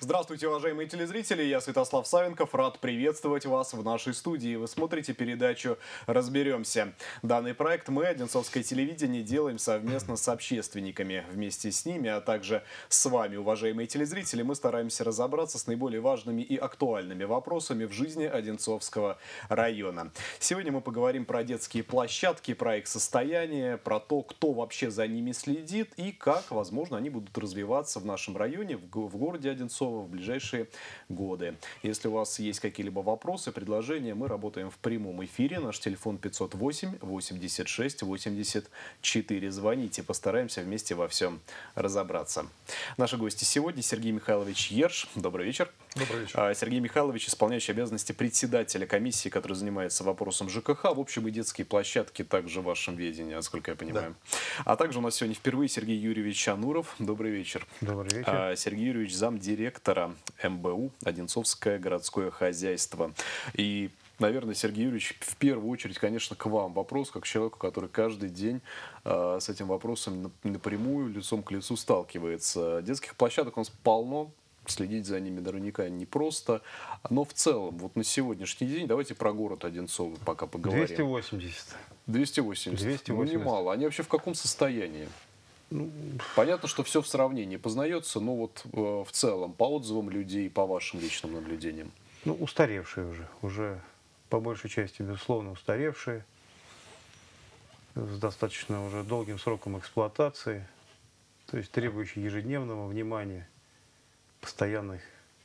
Здравствуйте, уважаемые телезрители, я Святослав Савенков, рад приветствовать вас в нашей студии. Вы смотрите передачу «Разберемся». Данный проект мы, Одинцовское телевидение, делаем совместно с общественниками. Вместе с ними, а также с вами, уважаемые телезрители, мы стараемся разобраться с наиболее важными и актуальными вопросами в жизни Одинцовского района. Сегодня мы поговорим про детские площадки, про их состояние, про то, кто вообще за ними следит и как, возможно, они будут развиваться в нашем районе, в городе Одинцово в ближайшие годы. Если у вас есть какие-либо вопросы, предложения, мы работаем в прямом эфире. Наш телефон 508-86-84. Звоните, постараемся вместе во всем разобраться. Наши гости сегодня Сергей Михайлович Ерш. Добрый вечер. Добрый вечер. Сергей Михайлович, исполняющий обязанности председателя комиссии, которая занимается вопросом ЖКХ. В общем, и детские площадки также в вашем ведении, насколько я понимаю. Да. А также у нас сегодня впервые Сергей Юрьевич Ануров. Добрый вечер. Добрый вечер. Сергей Юрьевич, замдиректора МБУ «Одинцовское городское хозяйство». И, наверное, Сергей Юрьевич, в первую очередь, конечно, к вам вопрос, как человеку, который каждый день с этим вопросом напрямую, лицом к лицу сталкивается. Детских площадок у нас полно. Следить за ними наверняка непросто. Но в целом, вот на сегодняшний день, давайте про город Одинцово пока поговорим. 280. 280. Ну, немало. Они вообще в каком состоянии? Понятно, что все в сравнении познается, но вот в целом, по отзывам людей, по вашим личным наблюдениям. Ну, устаревшие уже по большей части, безусловно, устаревшие, с достаточно уже долгим сроком эксплуатации, то есть требующие ежедневного внимания, постоянных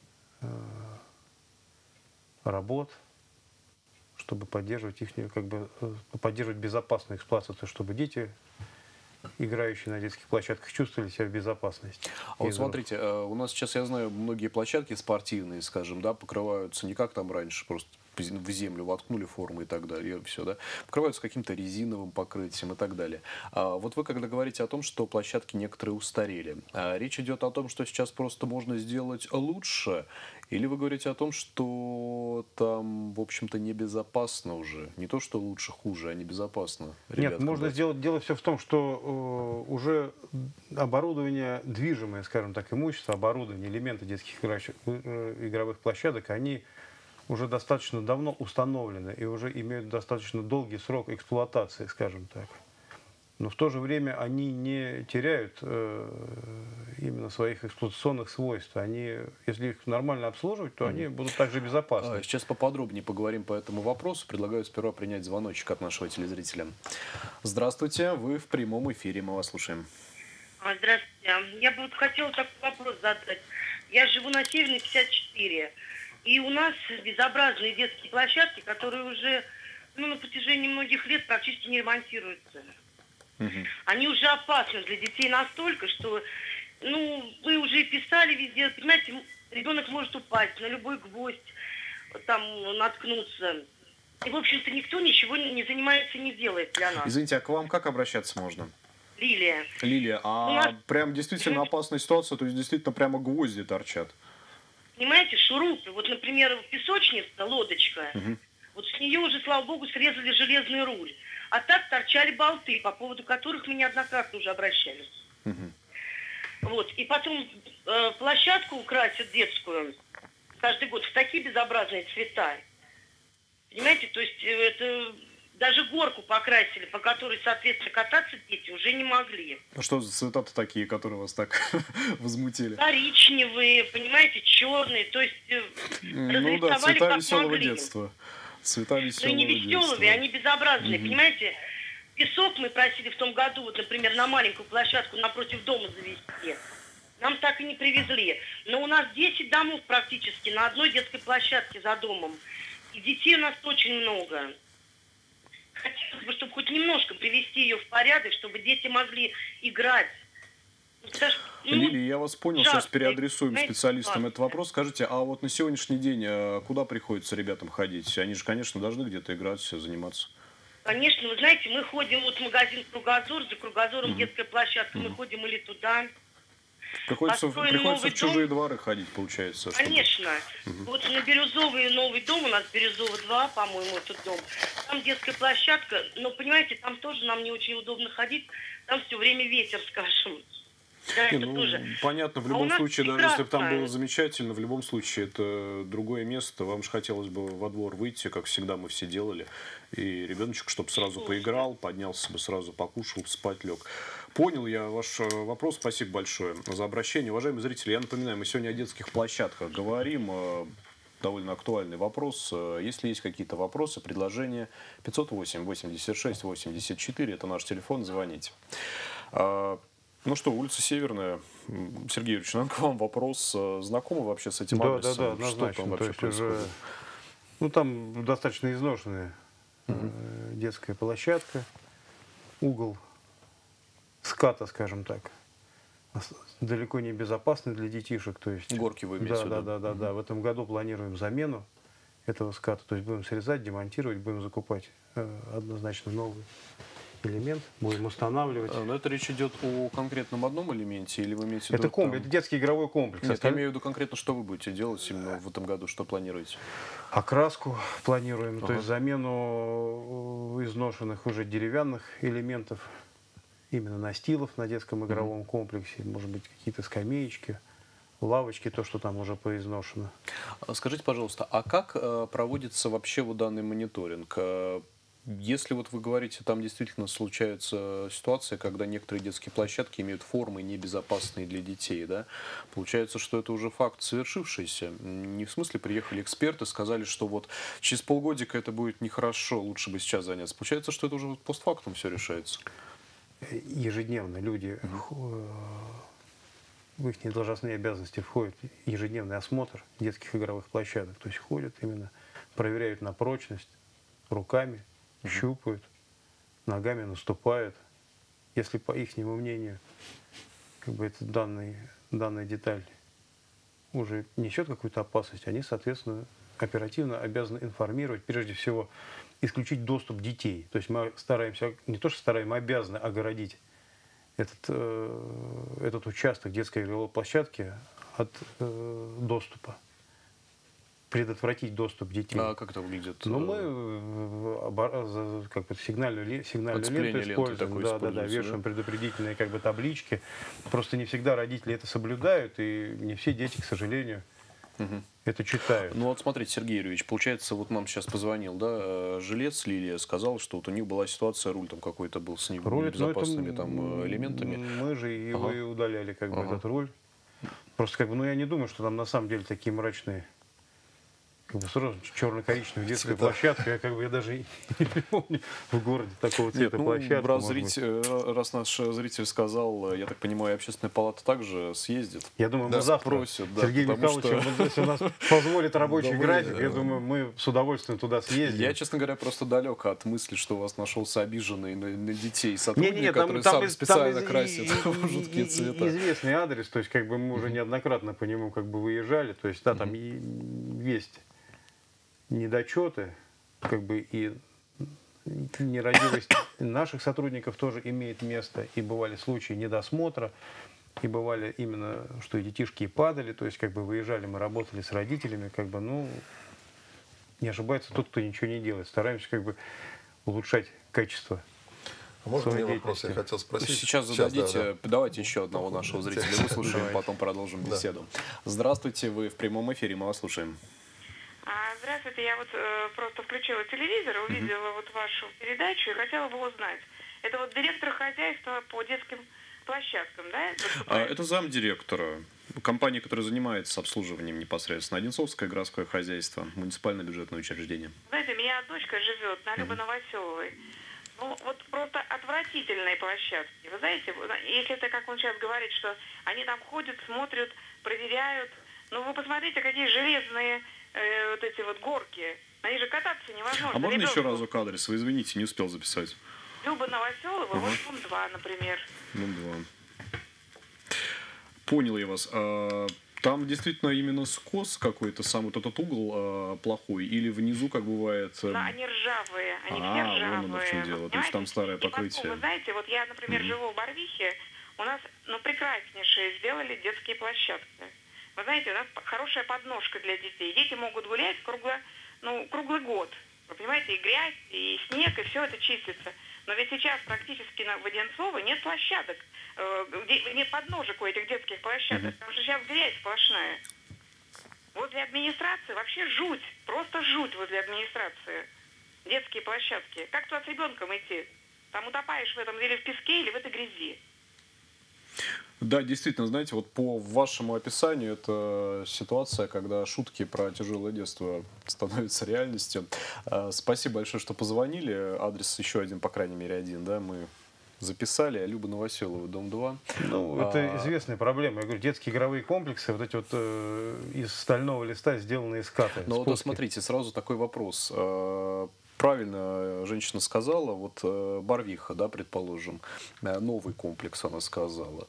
работ, чтобы поддерживать их, поддерживать безопасную эксплуатацию, чтобы дети, играющие на детских площадках, чувствовали себя в безопасности. А вот смотрите, у нас сейчас, я знаю, многие площадки спортивные, скажем, да, покрываются не как там раньше, просто в землю воткнули формы и так далее, и все, да, покрываются каким-то резиновым покрытием и так далее. Вот вы когда говорите о том, что площадки некоторые устарели, речь идет о том, что сейчас просто можно сделать лучше, или вы говорите о том, что там, в общем-то, небезопасно уже? Не то, что лучше, хуже, а небезопасно. Нет, можно сделать. Дело все в том, что уже оборудование, движимое, скажем так, имущество, оборудование, элементы детских игровых площадок, они уже достаточно давно установлены и уже имеют достаточно долгий срок эксплуатации, скажем так. Но в то же время они не теряют именно своих эксплуатационных свойств. Они, если их нормально обслуживать, то они будут также безопасны. Сейчас поподробнее поговорим по этому вопросу. Предлагаю сперва принять звоночек от нашего телезрителя. Здравствуйте, вы в прямом эфире, мы вас слушаем. Здравствуйте. Я бы вот хотела такой вопрос задать. Я живу на Северной 54. И у нас безобразные детские площадки, которые уже на протяжении многих лет практически не ремонтируются. Они уже опасны для детей настолько, что вы уже писали везде, понимаете, ребенок может упасть на любой гвоздь, там наткнуться. И, в общем-то, никто ничего не занимается, не делает для нас. Извините, а к вам как обращаться можно? Лилия. Лилия, прям действительно опасная ситуация, то есть действительно прямо гвозди торчат? Понимаете, шурупы. Вот, например, песочница, лодочка, вот с нее уже, слава богу, срезали железный руль. А так торчали болты, по поводу которых мы неоднократно уже обращались. Вот. И потом площадку красят детскую каждый год в такие безобразные цвета. Понимаете, то есть это даже горку покрасили, по которой, соответственно, кататься дети уже не могли. А что за цвета-то такие, которые вас так возмутили? Коричневые, понимаете, черные, то есть ну да, цвета веселого детства. Цвета веселого не веселые, они безобразные, понимаете. Песок мы просили в том году, вот, например, на маленькую площадку напротив дома завести. Нам так и не привезли. Но у нас 10 домов практически на одной детской площадке за домом. И детей у нас очень много. Хотелось бы, чтобы хоть немножко привести ее в порядок, чтобы дети могли играть. Лилия, я вас понял, сейчас переадресуем специалистам этот вопрос. Скажите, а вот на сегодняшний день куда приходится ребятам ходить? Они же, конечно, должны где-то играть, заниматься. Конечно, вы знаете, мы ходим вот в магазин «Кругозор», за «Кругозором» детская площадка, мы ходим или туда. Приходится в чужие дворы ходить, получается. Конечно. Вот на Бирюзовый новый дом, у нас Бирюзово 2, по-моему, этот дом. Там детская площадка, но, понимаете, там тоже нам не очень удобно ходить. Там все время ветер, скажем. Да, Не, это ну, тоже. понятно, в А у любом нас случае, даже если бы там прекрасно. было замечательно, в любом случае это другое место. Вам же хотелось бы во двор выйти, как всегда мы все делали. И ребеночек, чтобы сразу поиграл, поднялся бы, сразу покушал, спать лег. Понял я ваш вопрос. Спасибо большое за обращение. Уважаемые зрители, я напоминаю, мы сегодня о детских площадках говорим. Довольно актуальный вопрос. Если есть какие-то вопросы, предложения, 508-86-84, это наш телефон, звоните. Ну что, улица Северная. Сергей Юрьевич, к вам вопрос. Знакомы вообще с этим адресом? Да, Что однозначно. там То вообще есть происходит? уже, ну там достаточно изношенная детская площадка, угол ската, скажем так, далеко не безопасный для детишек. То есть, Горки вы имеете в виду? да. В этом году планируем замену этого ската. То есть будем срезать, демонтировать, будем закупать однозначно новый элемент, будем устанавливать. Но это речь идет о конкретном одном элементе, или вы имеете в виду... Это комплекс, это детский игровой комплекс. Нет, я имею в виду конкретно, что вы будете делать именно в этом году, что планируете? Окраску планируем, то есть замену изношенных уже деревянных элементов, именно настилов на детском игровом комплексе, может быть, какие-то скамеечки, лавочки, то, что там уже поизношено. Скажите, пожалуйста, а как проводится вообще вот данный мониторинг? Если вот вы говорите, там действительно случается ситуация, когда некоторые детские площадки имеют формы небезопасные для детей, да? Получается, что это уже факт совершившийся. Не в смысле приехали эксперты, сказали, что вот через полгодика это будет нехорошо, лучше бы сейчас заняться. Получается, что это уже постфактум все решается. Ежедневно люди, в их должностные обязанности входит ежедневный осмотр детских игровых площадок. То есть ходят именно, проверяют на прочность руками, щупают, ногами наступают. Если по их мнению как бы эта данная деталь уже несет какую-то опасность, они, соответственно, оперативно обязаны информировать, прежде всего, исключить доступ детей. То есть мы стараемся, не то что стараемся, мы обязаны огородить этот участок детской игровой площадки от доступа. Предотвратить доступ детей. А как это выглядит? Ну, мы как бы сигнальную ленту используем, вешаем предупредительные как бы таблички. Просто не всегда родители это соблюдают, и не все дети, к сожалению, это читают. Ну вот смотрите, Сергей Юрьевич, получается, вот нам сейчас позвонил, да, жилец Лилия сказал, что вот у них была ситуация, руль там какой-то был с небезопасными там элементами. Мы же его и удаляли, как бы, этот руль. Просто как бы, ну я не думаю, что там на самом деле такие мрачные, как бы сразу черно-коричневая детская площадка. Я даже не припомню в городе такого цвета площадки. Раз наш зритель сказал, я так понимаю, общественная палата также съездит. Я думаю, мы завтра спросят, да, Сергей Михайлович, если у нас позволит рабочий график, я думаю, мы с удовольствием туда съездим. Я, честно говоря, просто далек от мысли, что у вас нашелся обиженный на детей сотрудник, который сам специально красит в жуткие цвета. Известный адрес, то есть как бы мы уже неоднократно по нему как бы выезжали, то есть да, там есть недочеты, как бы и нерадивость наших сотрудников тоже имеет место, и бывали случаи недосмотра, и бывали именно, что и детишки и падали, то есть как бы выезжали, мы работали с родителями, как бы, ну, не ошибается тот, кто ничего не делает, стараемся как бы улучшать качество. Можно мне вопрос, я хотел спросить? Сейчас зададите, давайте еще одного нашего зрителя выслушаем, потом продолжим беседу. Здравствуйте, вы в прямом эфире, мы вас слушаем. Здравствуйте, я вот просто включила телевизор, увидела вот вашу передачу и хотела бы узнать. Это вот директор хозяйства по детским площадкам, да? Это замдиректора компании, которая занимается обслуживанием непосредственно. Одинцовское городское хозяйство, муниципальное бюджетное учреждение. Знаете, у меня дочка живет на Любо-Новоселовой. Ну, вот просто отвратительные площадки. Вы знаете, если это, как он сейчас говорит, что они там ходят, смотрят, проверяют. Ну, вы посмотрите, какие железные вот эти вот горки. Они же кататься невозможно. А можно еще разок адрес? Вы извините, не успел записать. Люба-Новоселова, вот дом 2, например. Дом 2. Понял я вас. Там действительно именно скос какой-то, сам вот этот угол плохой, или внизу, как бывает... Да, они ржавые, они все ржавые. Вон оно в чем дело, то есть там старое покрытие. Потом, вы знаете, вот я, например, живу в Барвихе, у нас, ну, прекраснейшие сделали детские площадки. Вы знаете, у нас хорошая подножка для детей. Дети могут гулять круглый год. Вы понимаете, и грязь, и снег, и все это чистится. Но ведь сейчас практически в Одинцово нет площадок, нет подножек у этих детских площадок, потому что сейчас грязь сплошная. Возле администрации вообще жуть, просто жуть возле администрации. Детские площадки. Как туда с ребенком идти? Там утопаешь в этом или в песке, или в этой грязи. Да, действительно, знаете, вот по вашему описанию это ситуация, когда шутки про тяжелое детство становятся реальностью. Спасибо большое, что позвонили. Адрес еще один, по крайней мере, один, да, мы записали. Люба Новоселова, дом 2. Ну, это известная проблема. Я говорю, детские игровые комплексы, вот эти вот из стального листа сделанные скаты. Но вот смотрите, сразу такой вопрос. Правильно женщина сказала, вот Барвиха, да, предположим, новый комплекс она сказала.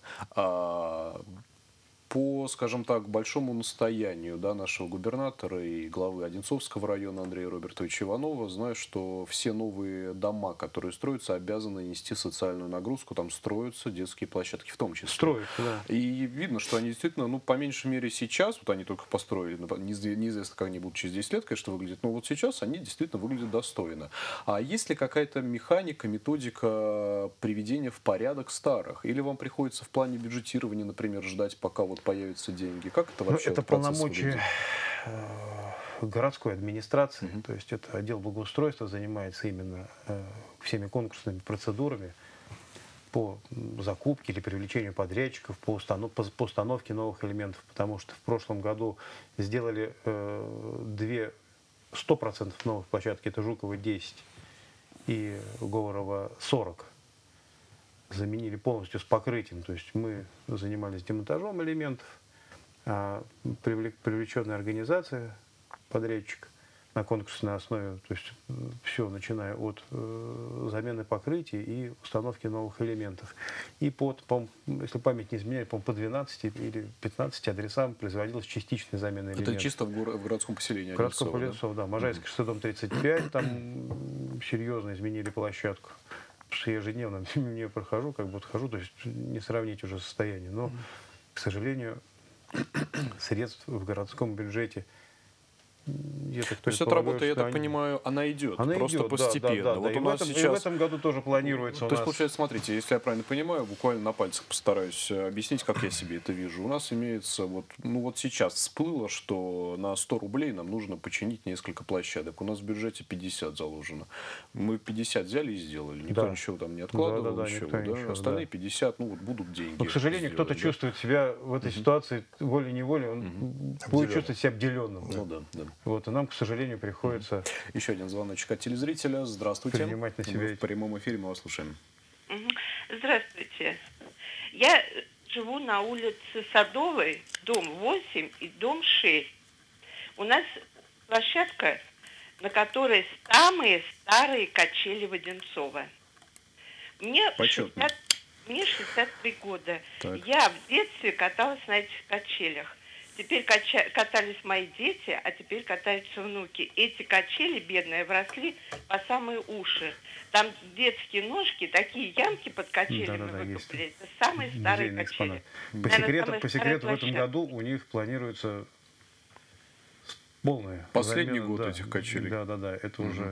По, скажем так, большому настоянию, да, нашего губернатора и главы Одинцовского района Андрея Робертовича Иванова, знаю, что все новые дома, которые строятся, обязаны нести социальную нагрузку, там строятся детские площадки в том числе. Строятся, да. И видно, что они действительно, ну, по меньшей мере сейчас, вот они только построили, неизвестно, как они будут через 10 лет, конечно, выглядеть, но вот сейчас они действительно выглядят достойно. А есть ли какая-то механика, методика приведения в порядок старых? Или вам приходится в плане бюджетирования, например, ждать, пока вот появятся деньги? Как это вообще? Это полномочия городской администрации, то есть это отдел благоустройства занимается именно всеми конкурсными процедурами по закупке или привлечению подрядчиков, по установке новых элементов, потому что в прошлом году сделали 100% новых площадки, это Жукова 10 и Говорова 40. Заменили полностью с покрытием. То есть мы занимались демонтажом элементов, а привлеченная организация, подрядчик на конкурсной основе, то есть все, начиная от замены покрытия и установки новых элементов. И если память не изменяет, по 12 или 15 адресам производилась частичная замена элементов. Это чисто в городском поселении? В городском поселении, да. Можайский 6, дом 35, там серьезно изменили площадку. Потому что я ежедневно не прохожу, как бы хожу, то есть не сравнить уже состояние. Но, к сожалению, средств в городском бюджете то есть эта работа, я так понимаю, она идет, она просто идет, постепенно. Да. Вот и, и в этом году тоже планируется. То есть, получается, смотрите, если я правильно понимаю, буквально на пальцах постараюсь объяснить, как я себе это вижу. У нас имеется, вот сейчас всплыло, что на 100 рублей нам нужно починить несколько площадок. У нас в бюджете 50 заложено. Мы 50 взяли и сделали. Никто ничего там не откладывал. Ничего. Остальные 50, будут деньги. Но, к сожалению, кто-то чувствует себя в этой ситуации волей-неволей, он будет чувствовать себя обделенным. Ну да. Вот, и нам, к сожалению, приходится... Еще один звоночек от телезрителя. Здравствуйте. Принимать на себя. В прямом эфире мы вас слушаем. Здравствуйте. Я живу на улице Садовой, дом 8 и дом 6. У нас площадка, на которой самые старые качели в Одинцово. Мне 63 года. Так. Я в детстве каталась на этих качелях. Теперь катались мои дети, а теперь катаются внуки. Эти качели, бедные, вросли по самые уши. Там детские ножки, такие ямки под качелями выкопали. Это самые старые качели. По секрету, в этом году у них планируется полная последний год этих качелей. Да. Это уже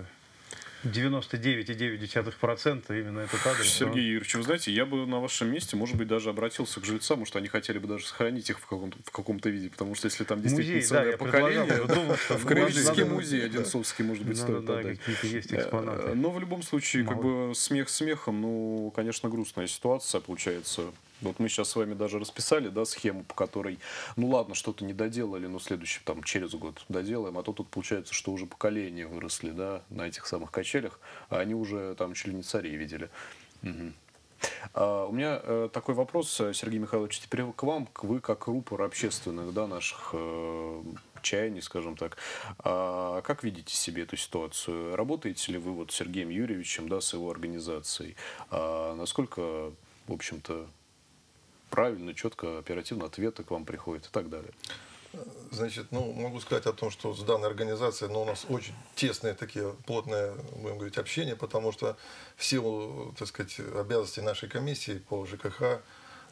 99,9% именно этот адрес. Сергей Юрьевич, вы знаете, я бы на вашем месте, может быть, даже обратился к жильцам, может, они хотели бы даже сохранить их в каком-то виде, потому что если там действительно целое поколение, в Краеведческий музей Одинцовский, может быть, стоит отдать. Какие-то есть экспонаты. Но в любом случае, как бы смех смехом, конечно, грустная ситуация получается. Вот мы сейчас с вами даже расписали, да, схему, по которой, ладно, что-то не доделали, но следующий, через год доделаем, а то тут получается, что уже поколения выросли, да, на этих самых качелях, а они уже там чуть ли не царей видели. Угу. У меня такой вопрос, Сергей Михайлович, теперь к вам, вы как рупор общественных, да, наших чаяний, скажем так. Как видите себе эту ситуацию? Работаете ли вы вот с Сергеем Юрьевичем, да, с его организацией? Насколько, в общем-то, правильно, четко, оперативно ответы к вам приходят и так далее? Значит, могу сказать о том, что с данной организацией, у нас очень тесные такие, плотное, будем говорить, общение, потому что в силу, так сказать, обязанностей нашей комиссии по ЖКХ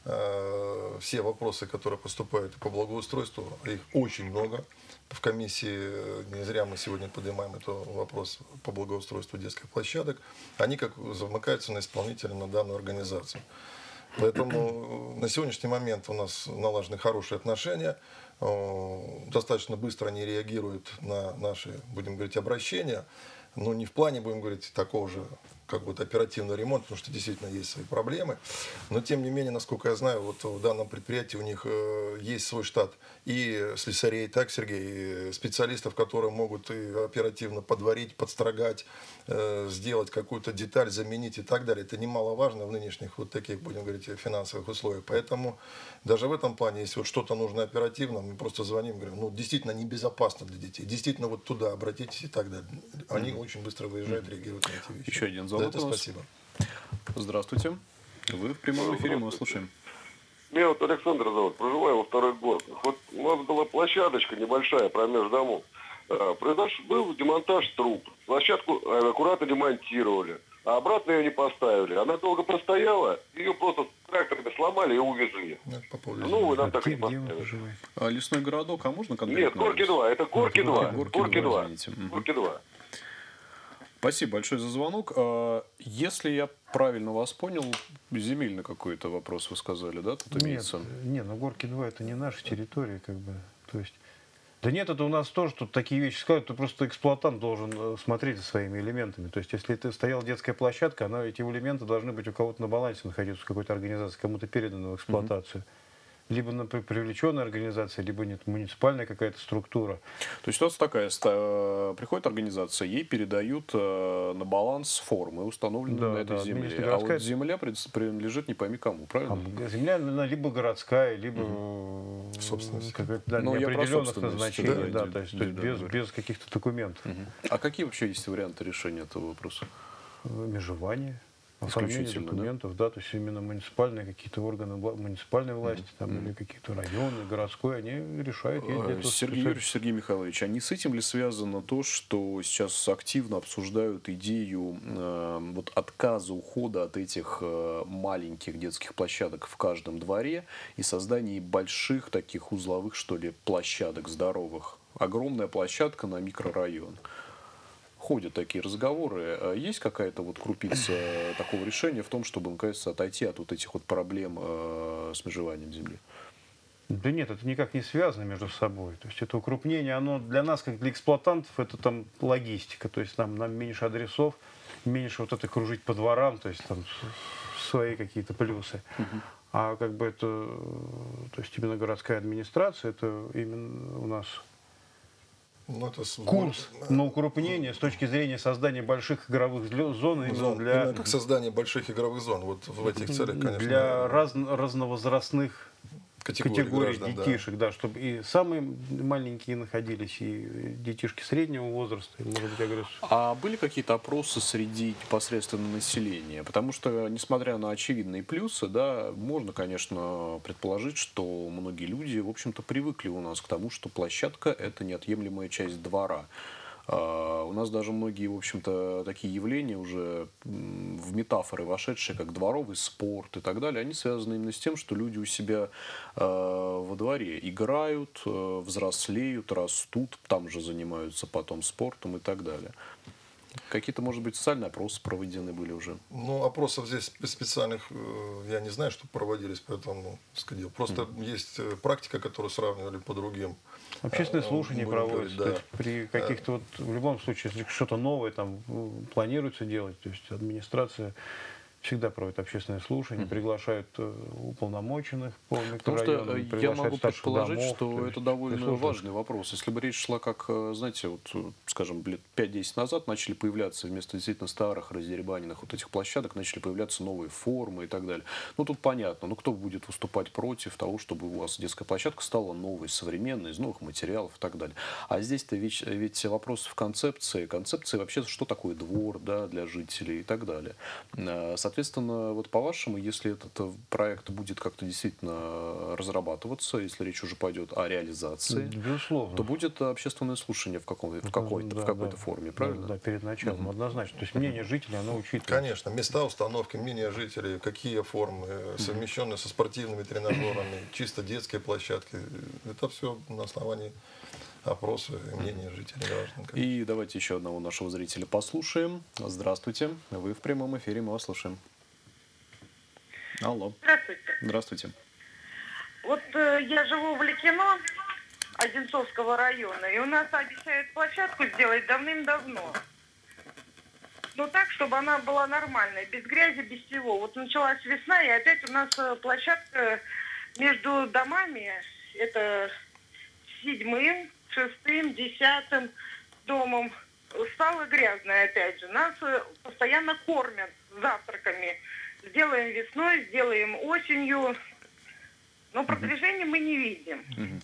все вопросы, которые поступают по благоустройству, их очень много. В комиссии, не зря мы сегодня поднимаем этот вопрос по благоустройству детских площадок, они как замыкаются на исполнителя, на данную организацию. Поэтому на сегодняшний момент у нас налажены хорошие отношения, достаточно быстро они реагируют на наши, будем говорить, обращения, но не в плане, будем говорить, такого же как вот оперативный ремонт, потому что действительно есть свои проблемы. Но тем не менее, насколько я знаю, вот в данном предприятии у них есть свой штат и слесарей, так, Сергей, и специалистов, которые могут и оперативно подварить, подстрогать, сделать какую-то деталь, заменить и так далее. Это немаловажно в нынешних вот таких, будем говорить, финансовых условиях. Поэтому даже в этом плане, если вот что-то нужно оперативно, мы просто звоним, говорим, ну, действительно небезопасно для детей, действительно вот туда обратитесь и так далее. Они очень быстро выезжают, реагируют на эти вещи. Еще один звонок. За это спасибо. Здравствуйте. Вы в прямом эфире, мы вас слушаем. Меня вот Александр зовут, проживаю во второй год. Вот у нас была площадочка небольшая промеж домов. Был демонтаж труб. Площадку аккуратно демонтировали, а обратно ее не поставили. Она долго простояла, ее просто тракторами сломали и увезли. Ну, вы нам так и поставили. А Лесной городок, а можно конкретно? Нет, Горки 2, это Горки 2. Горки 2. Горки 2. Спасибо большое за звонок. Если я правильно вас понял, земельный какой-то вопрос вы сказали, да, тут имеется? Нет, но Горки 2 это не наша территория, как бы, то есть... Да нет, это у нас тоже тут такие вещи сказать, то просто эксплуатант должен смотреть за своими элементами. То есть, если это стояла детская площадка, эти элементы должны быть у кого-то на балансе находиться, в какой-то организации, кому-то переданы в эксплуатацию. Либо на привлеченная организация, либо нет, муниципальная какая-то структура. То есть ситуация такая, приходит организация, ей передают на баланс формы, установленные на этой земле. А вот земля принадлежит не пойми кому, правильно? Земля либо городская, либо собственность. Неопределенных назначений, да, то есть без каких-то документов. А какие вообще есть варианты решения этого вопроса? Межевание. Оформление документов, да, то есть именно муниципальные какие-то органы муниципальной власти, там, или какие-то районы, городской, они решают. Сергей Юрьевич, Сергей Михайлович, а не с этим ли связано то, что сейчас активно обсуждают идею вот отказа, ухода от этих маленьких детских площадок в каждом дворе и создания больших таких узловых, что ли, площадок здоровых? Огромная площадка на микрорайон. Ходят такие разговоры. Есть какая-то вот крупица такого решения в том, чтобы, наконец, отойти от вот этих вот проблем с межеванием земли? Да нет, это никак не связано между собой. То есть это укрупнение, оно для нас, как для эксплуатантов, это там логистика. То есть нам меньше адресов, меньше вот это кружить по дворам, то есть там свои какие-то плюсы. А как бы это, то есть именно городская администрация, это именно у нас... курс на укрупнение с точки зрения создания больших игровых зон именно как создание больших игровых зон. Вот в этих целях, конечно. Для разновозрастных категорий граждан, детишек, да, чтобы и самые маленькие находились, и детишки среднего возраста, и, может быть, агрессор. А были какие-то опросы среди непосредственно населения? Потому что, несмотря на очевидные плюсы, да, можно, конечно, предположить, что многие люди, в общем-то, привыкли у нас к тому, что площадка – это неотъемлемая часть двора. У нас даже многие, в общем-то, такие явления уже в метафоры вошедшие, как дворовый спорт и так далее, они связаны именно с тем, что люди у себя во дворе играют, взрослеют, растут, там же занимаются потом спортом и так далее. Какие-то, может быть, социальные опросы проведены были уже? Ну, опросов здесь специальных я не знаю, что проводились, поэтому сказал. Просто есть практика, которую сравнивали по другим. Общественные слушания проводятся. Да. При каких-то вот, в любом случае, если что-то новое там планируется делать, то есть администрация всегда проводит общественные слушания, приглашают уполномоченных по микрорайонам. Потому что я могу предположить, что это довольно важный вопрос. Если бы речь шла, как, знаете, вот, скажем, лет 5-10 назад начали появляться вместо действительно старых раздербаненных вот этих площадок, начали появляться новые формы и так далее. Ну, тут понятно, но кто будет выступать против того, чтобы у вас детская площадка стала новой, современной, из новых материалов и так далее. А здесь-то ведь вопрос в концепции. Концепции вообще, что такое двор, да, для жителей и так далее. Соответственно, вот по-вашему, если этот проект будет как-то действительно разрабатываться, если речь уже пойдет о реализации, Безусловно. то будет общественное слушание в какой-то форме, правильно? Да, перед началом, однозначно. То есть мнение жителей, оно учитывается. Конечно, места установки, мнения жителей, какие формы, совмещенные со спортивными тренажерами, чисто детские площадки. Это все на основании опроса и мнения жителей граждан. И давайте еще одного нашего зрителя послушаем. Здравствуйте, вы в прямом эфире, мы вас слушаем. Алло. Здравствуйте. Здравствуйте. Вот я живу в Ликино, Одинцовского района, и у нас обещают площадку сделать давным-давно. Но так, чтобы она была нормальной, без грязи, без всего. Вот началась весна, и опять у нас площадка между домами, это 7-м, 6-м, 10-м домом, стала грязная опять же. Нас постоянно кормят завтраками. Сделаем весной, сделаем осенью, но продвижения мы не видим.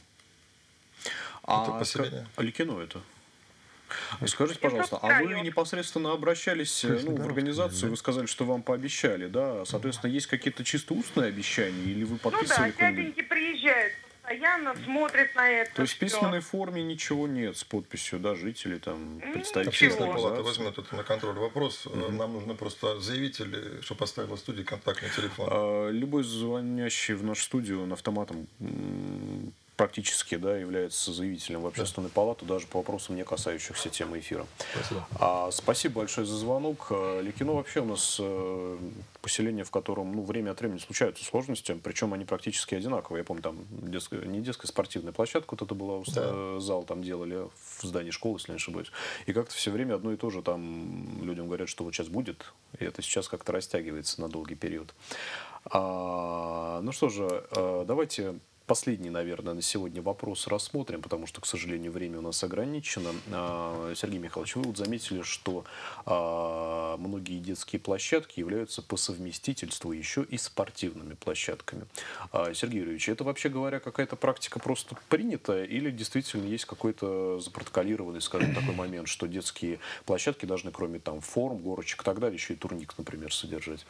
Это поселение? Ликино это? Скажите, пожалуйста, а вы непосредственно обращались в организацию, вы сказали, что вам пообещали, да? Соответственно, есть какие-то чисто устные обещания, или вы подписывали? Ну да, дяденьки приезжают постоянно, смотрят на это. То есть в письменной форме ничего нет с подписью, да, жителей, там, представителей Общественная палата возьмет это на контроль. Вопрос, нам нужно просто заявитель, чтобы поставила в студии контактный телефон. Любой звонящий в нашу студию он автоматом практически, да, является заявителем в общественную палату, даже по вопросам, не касающихся темы эфира. Спасибо. Спасибо большое за звонок. Ликино вообще у нас поселение, в котором время от времени случаются сложности, причем они практически одинаковые. Я помню, там не детская спортивная площадка, вот это была, зал там делали в здании школы, если не ошибаюсь. И как-то все время одно и то же там людям говорят, что вот сейчас будет, и это сейчас как-то растягивается на долгий период. Ну что же, давайте последний, наверное, на сегодня вопрос рассмотрим, потому что, к сожалению, время у нас ограничено. Сергей Михайлович, вы вот заметили, что многие детские площадки являются по совместительству еще и спортивными площадками. Сергей Юрьевич, это, вообще говоря, какая-то практика просто принятая или действительно есть какой-то запротоколированный, скажем, такой момент, что детские площадки должны, кроме там форм, горочек и так далее, еще и турник, например, содержать?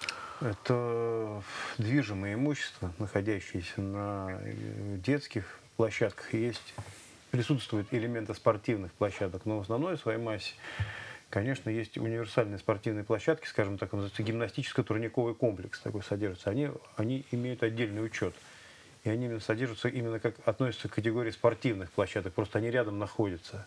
Это движимое имущество, находящееся на детских площадках, присутствуют элементы спортивных площадок, но в основной своей массе, конечно, есть универсальные спортивные площадки, скажем так, называется гимнастическо-турниковый комплекс такой содержится. Они имеют отдельный учет. И они именно содержатся, именно как относятся к категории спортивных площадок, просто они рядом находятся.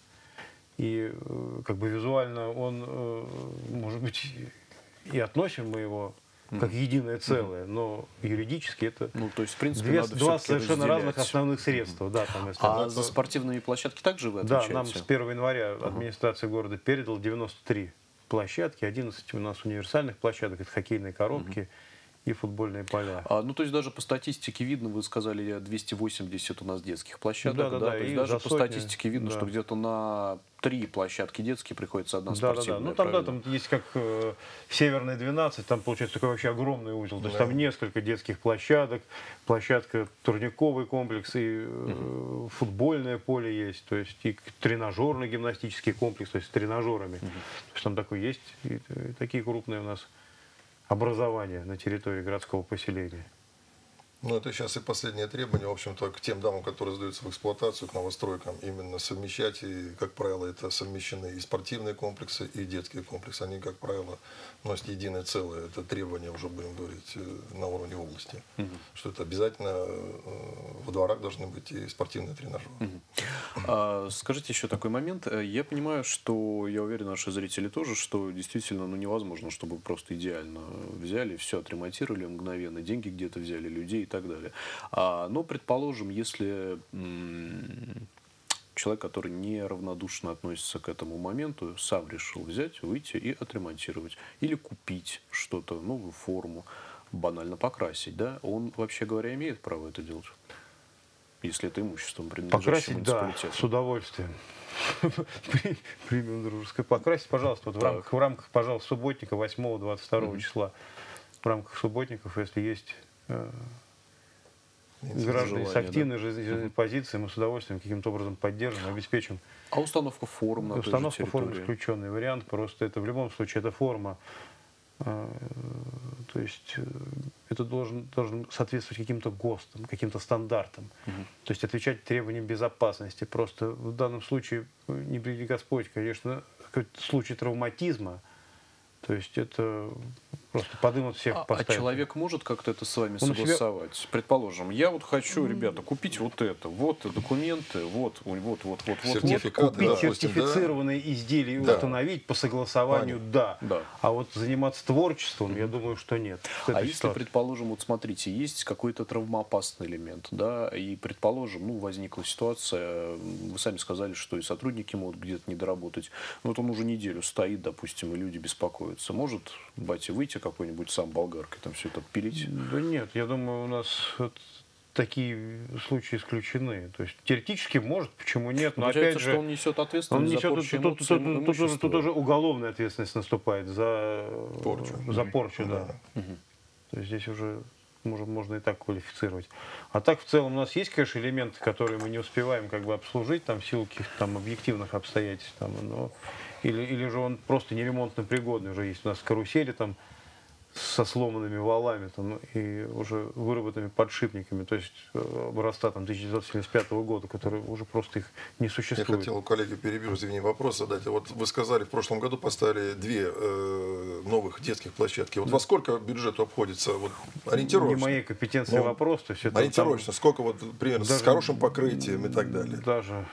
И как бы визуально он, может быть, и относим мы его как единое целое, но юридически это то есть, в принципе, два совершенно разных основных средства. Да, там, за спортивные площадки также вы отвечаете? Да, нам с 1 января администрация города передала 93 площадки, 11 у нас универсальных площадок, это хоккейные коробки и футбольные поля. То есть даже по статистике видно, вы сказали, 280 у нас детских площадок, да? То есть даже по статистике видно, что где-то на 3 площадки детские приходится одна спортивная. Ну там есть как Северная 12, там получается такой вообще огромный узел. То есть там несколько детских площадок, площадка, турниковый комплекс, и футбольное поле есть, то есть и тренажерный гимнастический комплекс, то есть с тренажерами. То есть там такой есть, и такие крупные у нас образования на территории городского поселения. Ну, это сейчас и последнее требование, в общем-то, к тем домам, которые сдаются в эксплуатацию, к новостройкам, именно совмещать, и, как правило, это совмещены и спортивные комплексы, и детские комплексы. Они, как правило, носят единое целое. Это требование, уже будем говорить, на уровне области. Что это обязательно во дворах должны быть и спортивные тренажеры. Скажите еще такой момент. Я понимаю, что, я уверен, наши зрители тоже, что действительно невозможно, чтобы просто идеально взяли, все отремонтировали мгновенно, деньги где-то взяли, людей и так далее. Но, предположим, если человек, который неравнодушно относится к этому моменту, сам решил взять, выйти и отремонтировать. Или купить что-то, новую форму, банально покрасить, да? Он, вообще говоря, имеет право это делать? Если это имуществом принадлежащим муниципалитету. Покрасить, да, с удовольствием. Премиум дружеское. Покрасить, пожалуйста, вот в рамках, пожалуйста, субботника 8-22 числа. В рамках субботников, если есть граждане с активной жизненной позицией, мы с удовольствием каким-то образом поддержим, обеспечим. Установка форм на той же территории? Установка форм исключенный вариант, просто это в любом случае эта форма То есть это должен соответствовать каким-то ГОСТам, каким-то стандартам. То есть отвечать требованиям безопасности. Просто в данном случае, не приведи Господь, конечно, какой-то случай травматизма. То есть это просто подымут всех поставить. А человек может как-то это с вами согласовать? Предположим, я вот хочу, ребята, купить вот это, вот документы, вот. Сертификаты, купить сертифицированные изделия и установить по согласованию, да. А вот заниматься творчеством, я думаю, что нет. А если, предположим, вот смотрите, есть какой-то травмоопасный элемент, да, и, предположим, ну, возникла ситуация, вы сами сказали, что и сотрудники могут где-то не доработать, но вот он уже неделю стоит, допустим, и люди беспокоятся. Может, батя, выйти какой-нибудь сам болгаркой, там все это пилить? Да нет, я думаю, у нас такие случаи исключены. То есть теоретически может, почему нет, но опять же... что он несет ответственность за порчу эмоций, имущества. Тут уже уголовная ответственность наступает за порчу, да. То есть здесь уже можно и так квалифицировать. А так в целом у нас есть, конечно, элементы, которые мы не успеваем как бы обслужить там в силу каких-то там объективных обстоятельств, там, но или же он просто неремонтно пригодный уже есть. У нас карусели там со сломанными валами там, и уже выработанными подшипниками, то есть образца там 1975 года, которые уже просто их не существует. Я хотел у коллеги перебью, извини, вопрос задать. Вот вы сказали, в прошлом году поставили 2 новых детских площадки. Вот во сколько бюджету обходится? Вот, ориентировочно. Не моей компетенции вопрос. То есть это ориентировочно. Там, сколько вот примерно с хорошим покрытием и так далее? Даже...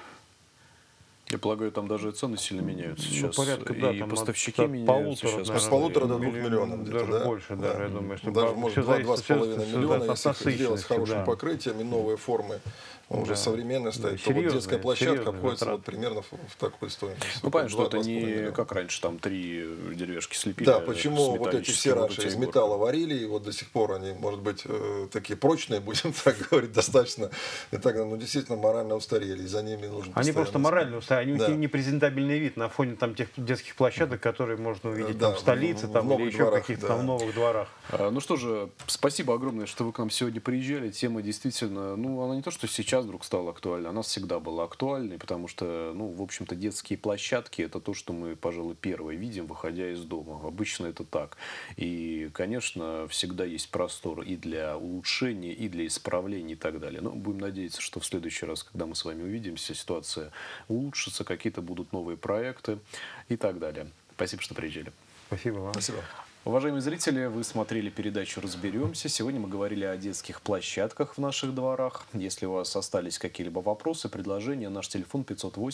Я полагаю, там даже цены сильно меняются сейчас. Порядка, да, и там поставщики меняются сейчас. С 1,5 до 2 миллионов где-то, даже да? больше, даже, я думаю. Что даже, может, 2,5 миллиона, если их сделать с хорошим да. покрытием и новые формы, уже современная стоит, то вот детская площадка обходится вот примерно в такой стоимости. Ну, понятно, что это не как раньше, там 3 деревяшки слепили. Да, почему вот эти все раньше из металла варили, и вот до сих пор они, может быть, такие прочные, будем так говорить, достаточно, и так, ну, действительно морально устарели, и за ними нужно Они просто морально устарели, они не презентабельный вид на фоне там тех детских площадок, которые можно увидеть там в столице там, или еще каких-то там новых дворах. Ну что же, спасибо огромное, что вы к нам сегодня приезжали. Тема действительно, ну, она не то, что сейчас вдруг стала актуальной, она всегда была актуальной, потому что, ну, в общем-то, детские площадки — это то, что мы, пожалуй, первое видим, выходя из дома. Обычно это так. И, конечно, всегда есть простор и для улучшения, и для исправления и так далее. Но будем надеяться, что в следующий раз, когда мы с вами увидимся, ситуация улучшится, какие-то будут новые проекты и так далее. Спасибо, что приезжали. Спасибо вам. Спасибо. Уважаемые зрители, вы смотрели передачу «Разберемся». Сегодня мы говорили о детских площадках в наших дворах. Если у вас остались какие-либо вопросы, предложения, наш телефон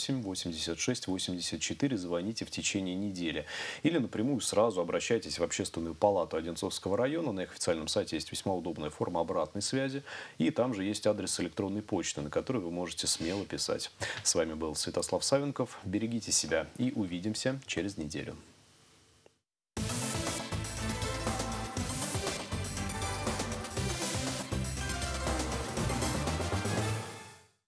508-86-84. Звоните в течение недели. Или напрямую сразу обращайтесь в Общественную палату Одинцовского района. На их официальном сайте есть весьма удобная форма обратной связи. И там же есть адрес электронной почты, на который вы можете смело писать. С вами был Святослав Савенков. Берегите себя и увидимся через неделю.